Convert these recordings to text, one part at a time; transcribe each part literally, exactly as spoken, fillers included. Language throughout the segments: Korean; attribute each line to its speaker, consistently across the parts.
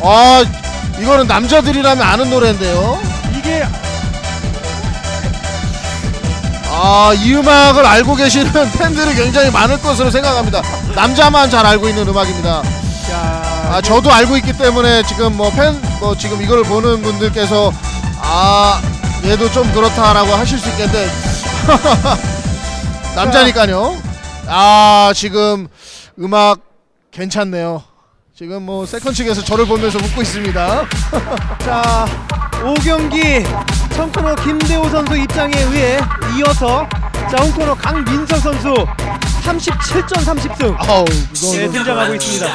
Speaker 1: 아 이거는 남자들이라면 아는 노래인데요.
Speaker 2: 이게
Speaker 1: 아 이 음악을 알고 계시는 팬들이 굉장히 많을 것으로 생각합니다. 남자만 잘 알고 있는 음악입니다.
Speaker 2: 야,
Speaker 1: 아 저도 알고 있기 때문에 지금 뭐 팬 뭐 지금 이걸 보는 분들께서 아 얘도 좀 그렇다라고 하실 수 있겠는데 남자니까요. 아 지금 음악 괜찮네요. 지금 뭐 세컨 측에서 저를 보면서 웃고 있습니다.
Speaker 2: 자, 오 경기 청코너 김대호 선수 입장에 의해 이어서 자 홍코너 강민석 선수 삼십칠 점 삼십 승
Speaker 1: 아우
Speaker 2: 네,
Speaker 1: 이거
Speaker 2: 등장하고 있습니다.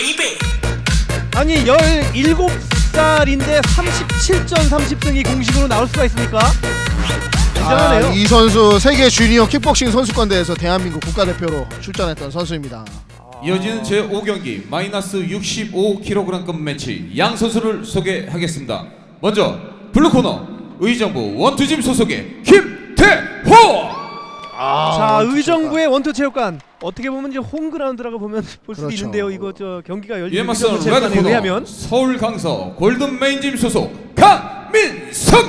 Speaker 2: 아니 열일곱 살인데 삼십칠 점 삼십 승이 공식으로 나올 수가 있습니까? 굉장하네요.
Speaker 1: 아, 이 선수 세계 주니어 킥복싱 선수권 대회에서 대한민국 국가대표로 출전했던 선수입니다.
Speaker 3: 이어지는 제오 경기 마이너스 육십오 킬로그램급 매치 양 선수를 소개하겠습니다. 먼저 블루코너 의정부 원투짐 소속의 김태호.
Speaker 1: 아,
Speaker 2: 자
Speaker 1: 원투
Speaker 2: 의정부의 원투 체육관 어떻게 보면 이제 홈그라운드라고 보면 볼 수도
Speaker 1: 그렇죠.
Speaker 2: 있는데요. 이거 저 경기가 열린
Speaker 3: 이에 맞서는
Speaker 2: 의정부 체육관에
Speaker 3: 레드코너
Speaker 2: 의하면
Speaker 3: 서울 강서 골든 메인짐 소속 강민석.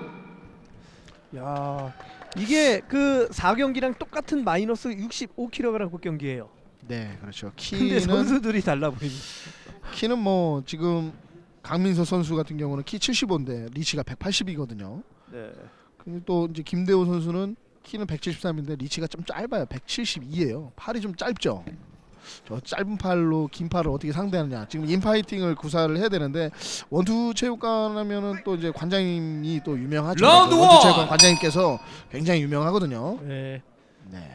Speaker 2: 야 이게 그 사 경기랑 똑같은 마이너스 육십오 킬로그램급 경기예요.
Speaker 1: 네 그렇죠.
Speaker 2: 근데
Speaker 1: 키는
Speaker 2: 선수들이 달라 보입니다.
Speaker 1: 키는 뭐 지금 강민서 선수 같은 경우는 키 칠십오인데 리치가 백팔십이거든요.
Speaker 2: 네.
Speaker 1: 근데 또 이제 김대호 선수는 키는 백칠십삼인데 리치가 좀 짧아요. 백칠십이에요. 팔이 좀 짧죠. 저 짧은 팔로 긴 팔을 어떻게 상대하느냐. 지금 인파이팅을 구사를 해야 되는데 원투 체육관 하면은 또 이제 관장님이 또 유명하죠.
Speaker 3: 라운드
Speaker 1: 원투
Speaker 3: 원!
Speaker 1: 체육관 관장님께서 굉장히 유명하거든요.
Speaker 2: 네.
Speaker 1: 네.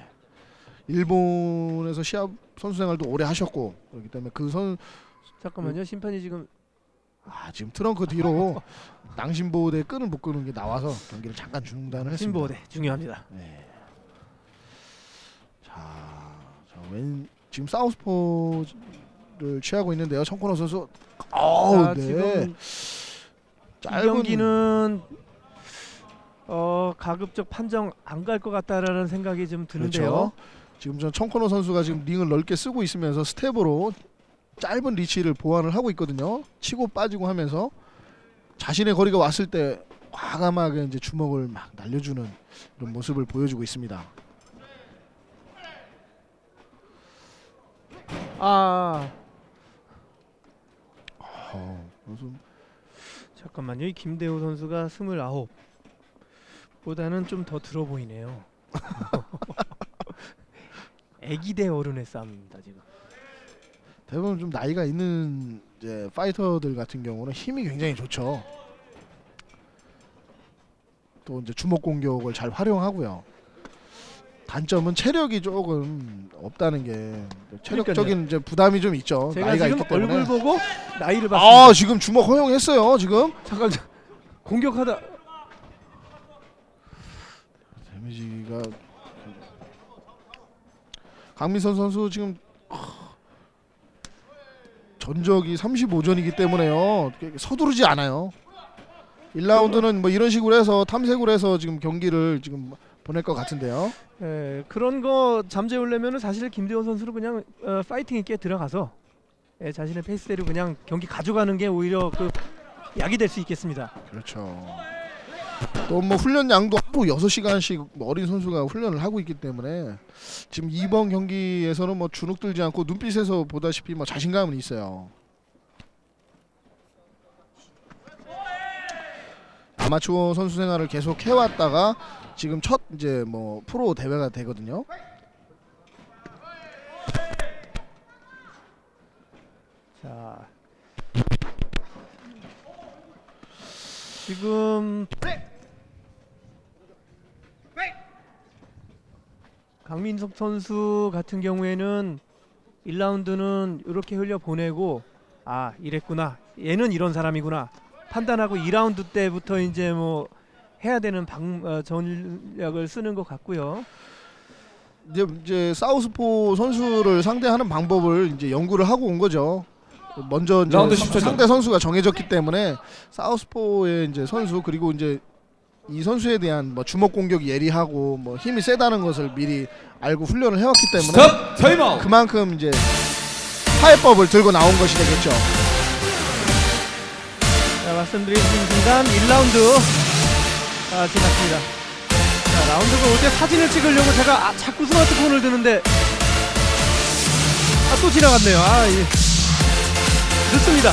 Speaker 1: 일본에서 시합 선수 생활도 오래 하셨고 그렇기 때문에 그 선
Speaker 2: 잠깐만요. 심판이 지금
Speaker 1: 아 지금 트렁크 뒤로 낭심보호대 끈을 못 끄는 게 나와서 경기를 잠깐 중단을 했습니다.
Speaker 2: 심보대 중요합니다.
Speaker 1: 네. 자, 자, 웬 지금 사우스포를 취하고 있는데요. 청코너 선수. 어우,
Speaker 2: 자,
Speaker 1: 네.
Speaker 2: 지금
Speaker 1: 짧은
Speaker 2: 이 경기는 어 가급적 판정 안 갈 것 같다라는 생각이 좀 드는데요.
Speaker 1: 그렇죠. 지금 전 청코너 선수가 지금 링을 넓게 쓰고 있으면서 스텝으로 짧은 리치를 보완을 하고 있거든요. 치고 빠지고 하면서 자신의 거리가 왔을 때 과감하게 이제 주먹을 막 날려주는 이런 모습을 보여주고 있습니다.
Speaker 2: 아
Speaker 1: 어, 무슨
Speaker 2: 잠깐만요. 이 김대호 선수가 스물아홉 보다는 좀 더 들어 보이네요. 애기 대 어른의 싸움입니다 지금.
Speaker 1: 대부분 좀 나이가 있는 이제 파이터들 같은 경우는 힘이 굉장히 좋죠. 또 이제 주먹 공격을 잘 활용하고요. 단점은 체력이 조금 없다는 게 체력적인 이제 부담이 좀 있죠.
Speaker 2: 제가
Speaker 1: 나이가
Speaker 2: 지금
Speaker 1: 있기 때문에.
Speaker 2: 얼굴 보고 나이를 봤습니다.
Speaker 1: 아 지금 주먹 허용했어요. 지금
Speaker 2: 잠깐 공격하다
Speaker 1: 데미지가 강민선 선수 지금 전적이 삼십오 전이기 때문에요. 서두르지 않아요. 일 라운드는 뭐 이런 식으로 해서 탐색으로 해서 지금 경기를 지금 보낼 것 같은데요.
Speaker 2: 예, 그런 거 잠재우려면은 사실 김대호 선수는 그냥 어, 파이팅 있게 들어가서 예, 자신의 페이스대로 그냥 경기 가져가는 게 오히려 그 약이 될 수 있겠습니다.
Speaker 1: 그렇죠. 또 뭐 훈련 양도 하루 여섯 시간씩 어린 선수가 훈련을 하고 있기 때문에 지금 이번 경기에서는 뭐 주눅 들지 않고 눈빛에서 보다시피 뭐 자신감은 있어요. 아마추어 선수 생활을 계속 해왔다가 지금 첫 이제 뭐 프로 대회가 되거든요.
Speaker 2: 자, 지금 강민석 선수 같은 경우에는 일 라운드는 이렇게 흘려 보내고 아 이랬구나 얘는 이런 사람이구나 판단하고 이 라운드 때부터 이제 뭐 해야 되는 방, 어, 전략을 쓰는 것 같고요.
Speaker 1: 이제, 이제 사우스포 선수를 상대하는 방법을 이제 연구를 하고 온 거죠. 먼저 이제
Speaker 3: 라운드 십 초 전.
Speaker 1: 상대 선수가 정해졌기 때문에 사우스포의 이제 선수 그리고 이제 이 선수에 대한 뭐 주먹 공격이 예리하고 뭐 힘이 세다는 것을 미리 알고 훈련을 해왔기 때문에
Speaker 3: 스톱 타임아웃.
Speaker 1: 그만큼 이제 파해법을 들고 나온 것이 되겠죠.
Speaker 2: 자, 말씀드린 순간 일 라운드 아, 지났습니다. 자, 라운드가 올 때 사진을 찍으려고 제가 아, 자꾸 스마트폰을 드는데 아, 또 지나갔네요. 아, 예. 늦습니다.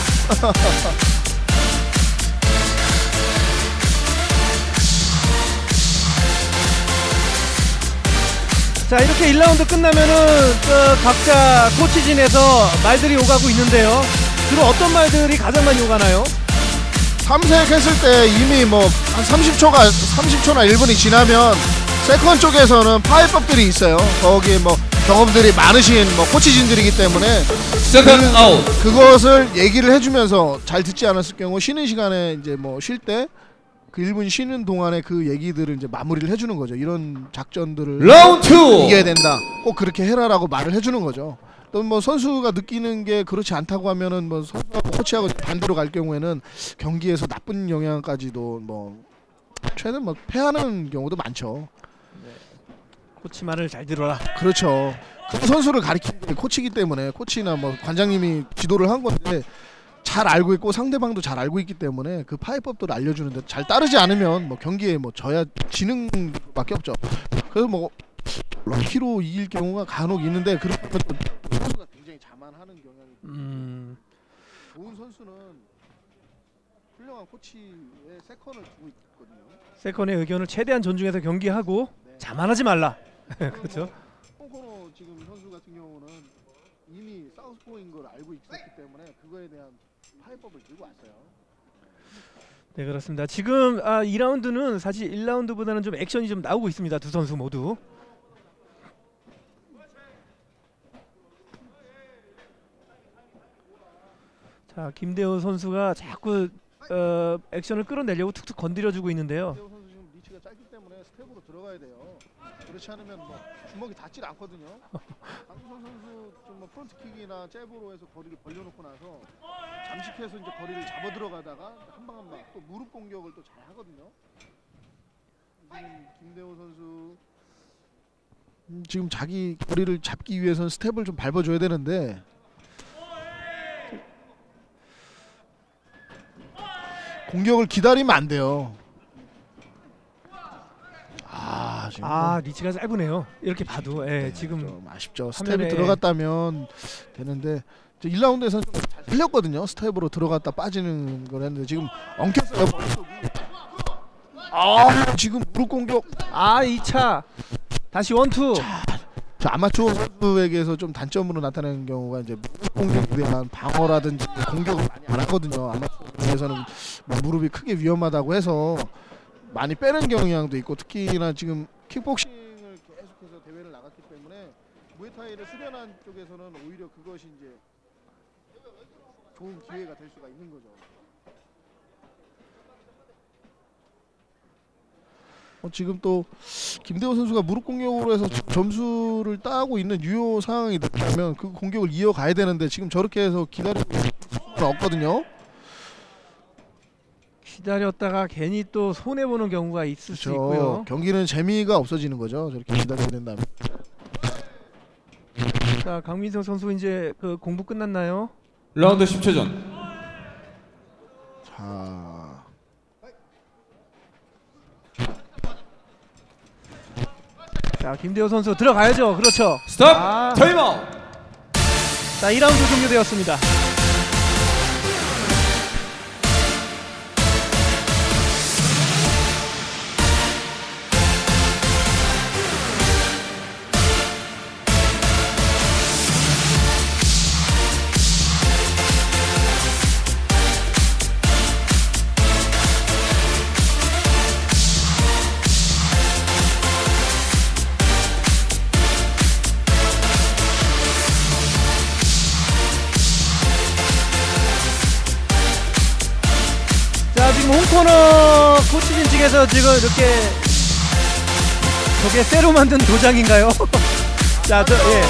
Speaker 2: 자, 이렇게 일 라운드 끝나면은 그 각자 코치진에서 말들이 오가고 있는데요. 주로 어떤 말들이 가장 많이 오가나요?
Speaker 1: 삼색 했을 때 이미 뭐 한 삼십 초가 삼십 초나 일 분이 지나면 세컨 쪽에서는 파이법들이 있어요. 거기에 뭐 경험들이 많으신 뭐 코치진들이기 때문에
Speaker 3: 세컨드 아웃.
Speaker 1: 그것을 얘기를 해주면서 잘 듣지 않았을 경우 쉬는 시간에 이제 뭐 쉴 때 그 일 분 쉬는 동안에 그 얘기들을 이제 마무리를 해주는 거죠. 이런 작전들을
Speaker 3: 라운드 투.
Speaker 1: 이겨야 된다. 꼭 그렇게 해라라고 말을 해주는 거죠. 또 뭐 선수가 느끼는 게 그렇지 않다고 하면은 뭐 선수하고 코치하고 반대로 갈 경우에는 경기에서 나쁜 영향까지도 뭐 최대 뭐 패하는 경우도 많죠.
Speaker 2: 코치 말을 잘 들어라.
Speaker 1: 그렇죠. 그 선수를 가리키는 게 코치이기 때문에 코치나 뭐 관장님이 지도를 한 건데 잘 알고 있고 상대방도 잘 알고 있기 때문에 그 파이법도 알려주는데 잘 따르지 않으면 뭐 경기에 뭐 져야 지는 밖에 없죠. 그래서 뭐 럭키로 이길 경우가 간혹 있는데 그런 것도 선수가 굉장히 자만하는 경향이
Speaker 2: 음.
Speaker 1: 좋은 선수는 훌륭한 코치의 세컨을 두고 있거든요.
Speaker 2: 세컨의 의견을 최대한 존중해서 경기하고
Speaker 1: 네.
Speaker 2: 자만하지 말라. 그렇죠.
Speaker 1: 홍코노 지금 선수 같은 경우는 이미 사우스포인 걸 알고 있었기 때문에 그거에 대한 파이법을 들고 왔어요.
Speaker 2: 네, 그렇습니다. 지금 아, 이 라운드는 사실 일 라운드보다는 좀 액션이 좀 나오고 있습니다. 두 선수 모두. 자, 김대호 선수가 자꾸 어, 액션을 끌어내려고 툭툭 건드려주고 있는데요.
Speaker 1: 김대호 선수 지금 리치가 짧기 때문에 스텝으로 들어가야 돼요. 그렇지 않으면 뭐 주먹이 닿질 않거든요. 강민선 선수 좀 뭐 프론트킥이나 잽으로 해서 거리를 벌려놓고 나서 잠식해서 이제 거리를 잡아 들어가다가 한 방 한 방 또 무릎 공격을 또 잘 하거든요. 지금 김대호 선수 음, 지금 자기 거리를 잡기 위해서는 스텝을 좀 밟아줘야 되는데 공격을 기다리면 안 돼요. 아, 지금
Speaker 2: 아, 리치가 짧으네요. 이렇게 봐도 예,
Speaker 1: 네,
Speaker 2: 지금
Speaker 1: 좀 아쉽죠.
Speaker 2: 화면에-
Speaker 1: 스텝이 들어갔다면 되는데 일 라운드에서는 좀 잘 흘렸거든요. 스텝으로 들어갔다 빠지는 걸 했는데 지금 엉켰어요. 머릿속이. 아, 지금 무릎 공격.
Speaker 2: 아, 이 차 다시 원투.
Speaker 1: 저 아마추어 선수에게서 좀 단점으로 나타나는 경우가 이제 무릎 공격에 대한 방어라든지 공격을 많이 안 하거든요. 아마추어 중에서는 뭐 무릎이 크게 위험하다고 해서 많이 빼는 경향도 있고 특히나 지금 킥복싱을 계속해서 대회를 나갔기 때문에 무에타이를 수련한 쪽에서는 오히려 그것이 이제 좋은 기회가 될 수가 있는 거죠. 어, 지금 또 김대호 선수가 무릎 공격으로 해서 점수를 따고 있는 유효 상황이 되면 그 공격을 이어가야 되는데 지금 저렇게 해서 기다리고 있을 수는 없거든요.
Speaker 2: 기다렸다가 괜히 또 손해 보는 경우가 있을 수
Speaker 1: 그렇죠.
Speaker 2: 있고요.
Speaker 1: 경기는 재미가 없어지는 거죠. 저렇게 기다려야 된다면.
Speaker 2: 자, 강민성 선수 이제 그 공부 끝났나요?
Speaker 3: 라운드 십 초 전.
Speaker 1: 자,
Speaker 2: 자, 김대호 선수 들어가야죠. 그렇죠.
Speaker 3: 스톱.
Speaker 2: 아.
Speaker 3: 타임아웃.
Speaker 2: 자, 이 라운드 종료되었습니다. 자, 지금 홍코너 코치진 측에서 지금 이렇게 저게 쇠로 만든 도장인가요? 자, 저 예.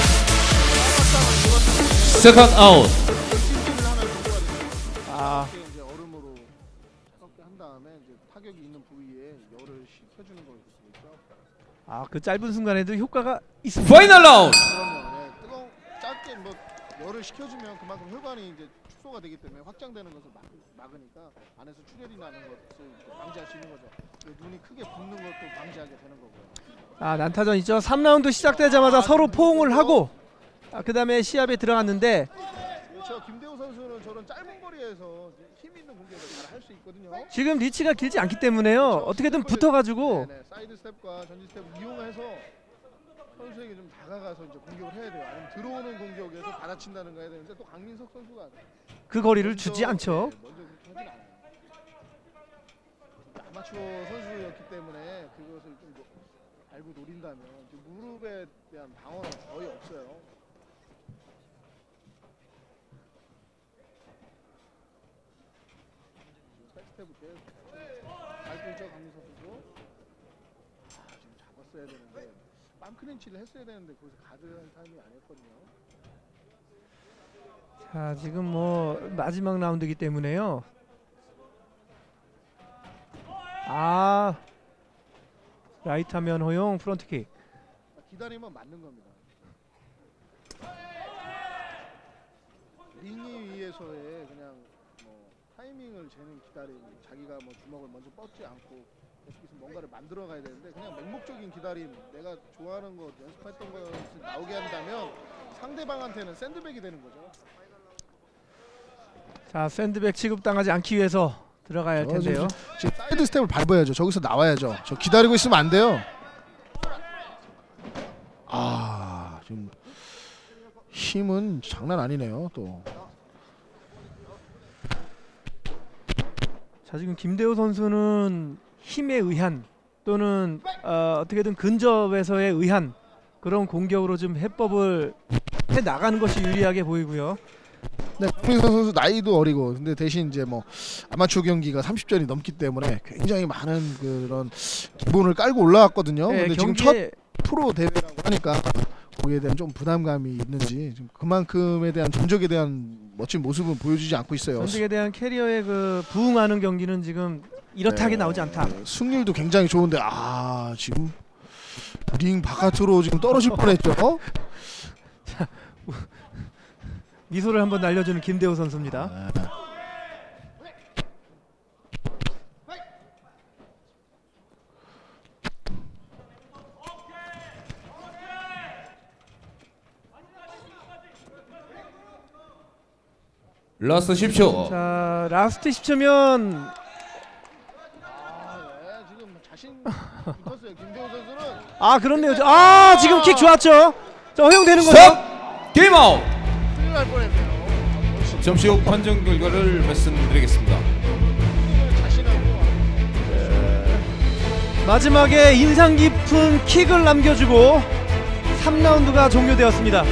Speaker 3: 세컨드 아웃.
Speaker 1: 찜찜을 하나 줘야 돼요.
Speaker 2: 아,
Speaker 1: 이렇게 이제 얼음으로 차갑게 한 다음에 이제 타격이 있는 부위에 열을 식혀주는 거겠죠.
Speaker 2: 아, 그 짧은 순간에도 효과가 있습니다.
Speaker 3: 파이널 라운드.
Speaker 1: 그럼요. 네, 뜨거운 짧게 뭐 열을 식혀주면 그만큼 혈관이 이제 축소가 되기 때문에 확장되는 것을 막, 막으니까 안에서 출혈이 나는 것을 방지할 수 있는 거죠. 눈이 크게 붓는 것도 방지하게 되는 거고요.
Speaker 2: 아, 난타전 있죠. 삼 라운드 시작되자마자
Speaker 1: 아,
Speaker 2: 서로
Speaker 1: 지금
Speaker 2: 포옹을
Speaker 1: 김대호?
Speaker 2: 하고 아, 그 다음에 시합에 들어갔는데
Speaker 1: 그렇죠. 김대호 선수는 저런 짧은 거리에서 힘 있는 공격을 잘 할 수 있거든요.
Speaker 2: 지금 리치가 길지 않기 때문에요.
Speaker 1: 그렇죠.
Speaker 2: 어떻게든
Speaker 1: 스텝을-
Speaker 2: 붙어가지고
Speaker 1: 네네, 사이드 스텝과 전지 스텝을 이용해서 선수에게 좀 다가가서 이제 공격을 해야 돼요. 아니면 들어오는 공격에서 받아친다는 거 해야 되는데 또 강민석 선수가
Speaker 2: 그 거리를
Speaker 1: 먼저,
Speaker 2: 주지 않죠.
Speaker 1: 네, 먼저 그렇게 하진 않아요. 아마추어 선수였기 때문에 그것을 좀 노- 알고 노린다면 지금 무릎에 대한 방어는 거의 없어요. 사이드 스텝을 계속 밟고 있죠 강민석 선수. 아 지금 잡았어야 되는데 빰 클린치를 했어야 되는데 거기서 가드한 타임이 아니었거든요.
Speaker 2: 자, 지금 뭐 마지막 라운드이기 때문에요. 아, 라이트 하면 허용 프론트킥.
Speaker 1: 기다리면 맞는 겁니다. 링이 위에서의 그냥 뭐 타이밍을 재는 기다림, 자기가 뭐 주먹을 먼저 뻗지 않고 계속해서 뭔가를 만들어 가야 되는데 그냥 맹목적인 기다림, 내가 좋아하는 거 연습했던 것을 나오게 한다면 상대방한테는 샌드백이 되는 거죠.
Speaker 2: 자, 샌드백 취급당하지 않기 위해서 들어가야 할 텐데요.
Speaker 1: 지금 사이드 스텝을 밟아야죠. 저기서 나와야죠. 저 기다리고 있으면 안 돼요. 아 지금 힘은 장난 아니네요. 또
Speaker 2: 자, 지금 김대호 선수는 힘에 의한 또는 어, 어떻게든 근접에서에 의한 그런 공격으로 좀 해법을 해 나가는 것이 유리하게 보이고요.
Speaker 1: 네, 강민석 선수 나이도 어리고 근데 대신 이제 뭐 아마추어 경기가 삼십 전이 넘기 때문에 굉장히 많은 그런 기본을 깔고 올라왔거든요.
Speaker 2: 네,
Speaker 1: 근데 지금 첫
Speaker 2: 경기에
Speaker 1: 프로 대회라고 하니까 거기에 대한 좀 부담감이 있는지 지금 그만큼에 대한 전적에 대한 멋진 모습은 보여주지 않고 있어요.
Speaker 2: 전직에 대한 캐리어에 그 부응하는 경기는 지금 이렇다하게
Speaker 1: 네,
Speaker 2: 나오지 않다.
Speaker 1: 네, 승률도 굉장히 좋은데 아 지금 링 바깥으로 지금 떨어질 뻔했죠.
Speaker 2: 미소를 한번 날려주는 김대호 선수입니다.
Speaker 1: 아,
Speaker 3: 라스트 십 초.
Speaker 2: 자, 라스트 십 초면
Speaker 1: 아, 네, 지금 자신 붙었어요. 김대호 선수는
Speaker 2: 아, 그렇네요. 아, 지금 킥 좋았죠. 자, 허용되는 거죠.
Speaker 3: 스톱! 게임 아웃!
Speaker 1: 큰일 날 뻔했네요.
Speaker 3: 점시 후 판정 결과를 말씀드리겠습니다.
Speaker 1: 자신하고
Speaker 2: 마지막에 인상 깊은 킥을 남겨주고 삼 라운드가 종료되었습니다.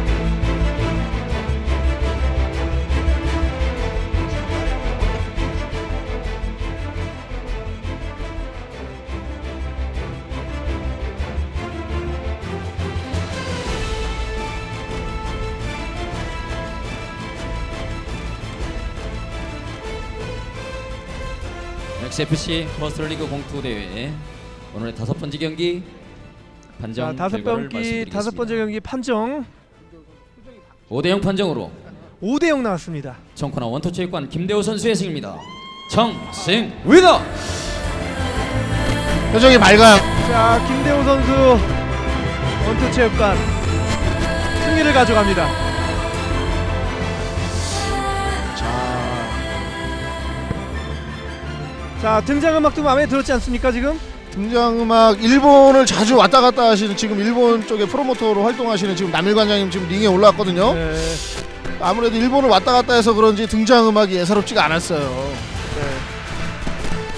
Speaker 4: 엑스에프씨 퍼스트리그 공투 대회 오늘의 다섯 번째 경기 판정
Speaker 2: 자, 다섯
Speaker 4: 결과를
Speaker 2: 경기
Speaker 4: 말씀드리겠습니다.
Speaker 2: 다섯 번째 경기 판정
Speaker 4: 오 대 영 판정으로
Speaker 2: 오 대 영 나왔습니다.
Speaker 4: 청코나 원터체육관 김대호 선수의 승입니다. 정승 위너.
Speaker 1: 표정이 맑아요.
Speaker 2: 자, 김대호 선수 원투체육관 승리를 가져갑니다.
Speaker 1: 자,
Speaker 2: 자, 등장음악도 마음에 들었지 않습니까 지금?
Speaker 1: 등장음악 일본을 자주 왔다 갔다 하시는 지금 일본 쪽에 프로모터로 활동하시는 지금 남일 관장님 지금 링에 올라왔거든요.
Speaker 2: 네.
Speaker 1: 아무래도 일본을 왔다 갔다 해서 그런지 등장음악이 예사롭지가 않았어요.